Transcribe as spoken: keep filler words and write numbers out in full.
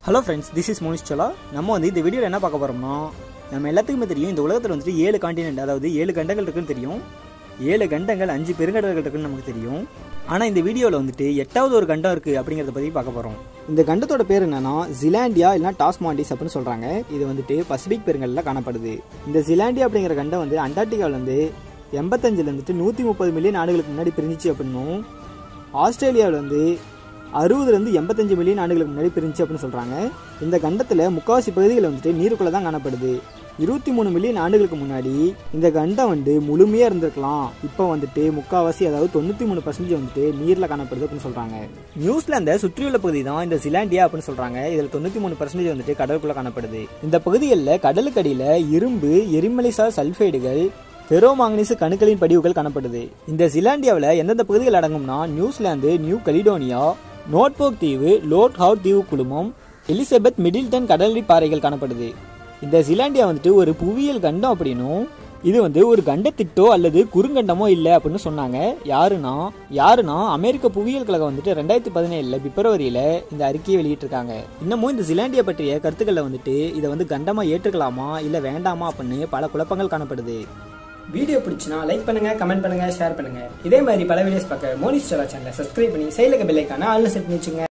Hello friends, this is Monish Sola. நம்ம வந்து இந்த வீடியோல என்ன பார்க்க போறோம்னா நம்ம எல்லாத்துக்குமே தெரியும் இந்த உலகத்துல வந்து ஏழு கான்டினென்ட் அதாவது ஏழு கண்டங்கள் இருக்குன்னு தெரியும். ஏழு கண்டங்கள் அஞ்சு பெருங்கடல்கள் இருக்குன்னு நமக்கு தெரியும். ஆனா இந்த வீடியோல வந்துட்டு எட்டாவது ஒரு கண்டம் இருக்கு அப்படிங்கறத பத்தி பார்க்க போறோம். இந்த கண்டத்தோட பேர் என்னன்னா ஜீலாண்டியா இல்லனா டாஸ்மாண்டிஸ் அப்படினு சொல்றாங்க. இது வந்துட்டு பசிபிக் பெருங்கடல்ல காணப்படுது. இந்த ஜீலாண்டியா அப்படிங்கிற கண்டம் வந்து அண்டார்டிகால இருந்து எண்பத்தஞ்சுல இருந்து நூத்தி முப்பது மில்லியன் ஆண்டுகளுக்கு முன்னாடி பிரிஞ்சிச்சு அப்படினும் ஆஸ்திரேலியாவில் வந்து அறுபதுல இருந்து எண்பத்தஞ்சு மில்லியன் ஆண்டுகளுக்கு முன்னாடி பிரிஞ்சு அப்படின்னு சொல்றாங்க. இந்த கண்டத்துல முக்காவாசி பகுதிகள் வந்துட்டு நீருக்குள்ள தான் காணப்படுது. இருபத்தி மூணு மில்லியன் ஆண்டுகளுக்கு முன்னாடி இந்த கண்டம் வந்து முழுமையா இருந்திருக்கலாம். இப்போ வந்துட்டு முக்காவாசி அதாவது தொண்ணூத்தி மூணு பர்சன்டேஜ் வந்துட்டு நீர்ல காணப்படுது அப்படின்னு சொல்றாங்க. நியூசிலாந்த சுற்றியுள்ள பகுதி தான் இந்த ஜீலாண்டியா அப்படின்னு சொல்றாங்க. இதுல தொண்ணூத்தி மூணு பர்சன்டேஜ் வந்துட்டு கடலுக்குள்ள காணப்படுது. இந்த பகுதிகளில் கடலுக்கு அடியில இரும்பு, எரிமலைசார் சல்பைடுகள், ஃபெரோமாங்கனீசு கணுக்களின் படிவுகள் காணப்படுது. இந்த ஜீலாண்டியாவில் எந்தெந்த பகுதிகள் அடங்கும்னா நியூசிலாந்து, நியூ கலிடோனியா, நோட்போக் தீவு, லோட் ஹவுட் தீவு குழுமம், எலிசபெத் மிடில்டன் கடலடி பாறைகள் காணப்படுது. இந்த ஜீலாண்டியா வந்துட்டு ஒரு புவியியல் கண்டம் அப்படின்னும் இது வந்து ஒரு கண்டத்திட்டோ அல்லது குறுங்கண்டமோ இல்லை அப்படின்னு சொன்னாங்க. யாருன்னா யாருன்னா அமெரிக்க புவியியல் கழகம் வந்துட்டு ரெண்டாயிரத்தி பதினேழுல பிப்ரவரியில இந்த அறிக்கையை வெளியிட்டிருக்காங்க. இன்னமும் இந்த ஜீலாண்டியா பற்றிய கருத்துக்களை வந்துட்டு இதை வந்து கண்டமா ஏற்றுக்கலாமா இல்ல வேண்டாமா அப்படின்னு பல குழப்பங்கள் காணப்படுது. வீடியோ பிடிச்சினா லைக் பண்ணுங்க, கமெண்ட் பண்ணுங்க, ஷேர் பண்ணுங்க. இதே மாதிரி பல வீடியோஸ் பார்க்க மோனிஷ் சோலா சேனலை சப்ஸ்கிரைப் பண்ணி சைடுல பெல் ஐகானை ஆல்ல செட் பண்ணி வச்சுங்க.